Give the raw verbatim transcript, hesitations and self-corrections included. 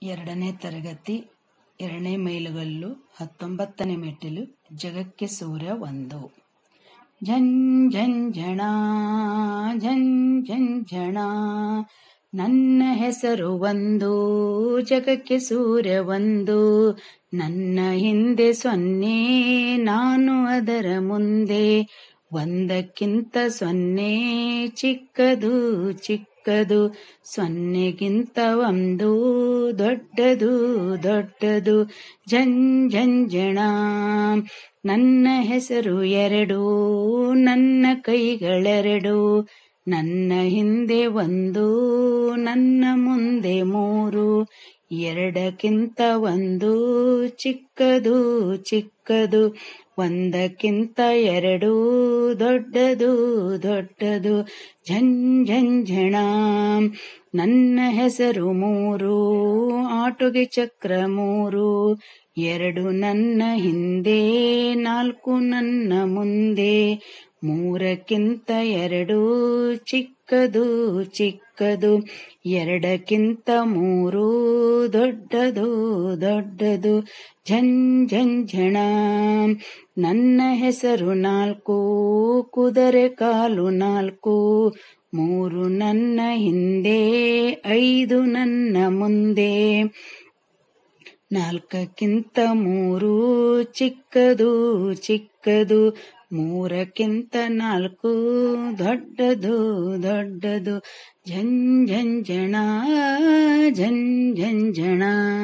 ಎರಡನೇ ತರಗತಿ ಎರಡನೇ ಮೈಲುಗಲ್ಲು ಹತ್ತೊಂಬತ್ತನೇ ಮೆಟ್ಟಿಲು ಜಗಕ್ಕೆ ಸೂರ್ಯ ಒಂದು. ಝನ್ ಝನ್ ಝಣ ಝನ್ ಝನ್ ಝಣ ನನ್ನ ಹೆಸರು ಒಂದು, ಜಗಕ್ಕೆ ಸೂರ್ಯ ಒಂದು. ನನ್ನ ಹಿಂದೆ ಸೊನ್ನೆ, ನಾನು ಅದರ ಮುಂದೆ. ಒಂದಕ್ಕಿಂತ ಸೊನ್ನೆ ಚಿಕ್ಕದು ಚಿಕ್ಕದು, ಸೊನ್ನೆಗಿಂತ ಒಂದು ದೊಡ್ಡದು ದೊಡ್ಡದು. ಝನ್ ಝನ್ ಝಣ ನನ್ನ ಹೆಸರು ಎರಡು, ನನ್ನ ಕೈಗಳೆರಡು. ನನ್ನ ಹಿಂದೆ ಒಂದು, ನನ್ನ ಮುಂದೆ ಮೂರು. ಎರಡಕ್ಕಿಂತ ಒಂದು ಚಿಕ್ಕದು ಚಿಕ್ಕದು, ಒಂದಕ್ಕಿಂತ ಎರಡು ದೊಡ್ಡದು ದೊಡ್ಡದು. ಝನ್ ಝನ್ ಝಣ ನನ್ನ ಹೆಸರು ಮೂರು, ಆಟೋಗೆ ಚಕ್ರ ಮೂರು. ಎರಡು ನನ್ನ ಹಿಂದೆ, ನಾಲ್ಕು ನನ್ನ ಮುಂದೆ. ಮೂರಕ್ಕಿಂತ ಎರಡು ಚಿಕ್ಕದು ಚಿಕ್ಕದು, ಎರಡಕ್ಕಿಂತ ಮೂರು ದೊಡ್ಡದು ದೊಡ್ಡದು. ಝನ್ ಝನ್ ಝಣ ನನ್ನ ಹೆಸರು ನಾಲ್ಕು, ಕುದುರೆ ಕಾಲು ನಾಲ್ಕು. ಮೂರು ನನ್ನ ಹಿಂದೆ, ಐದು ನನ್ನ ಮುಂದೆ. ನಾಲ್ಕಕ್ಕಿಂತ ಮೂರು ಚಿಕ್ಕದು ಚಿಕ್ಕದು, ಮೂರಕ್ಕಿಂತ ನಾಲ್ಕು ದೊಡ್ಡದು ದೊಡ್ಡದು. ಝನ್ ಝನ್ ಝಣ ಝನ್ ಝನ್ ಝಣ.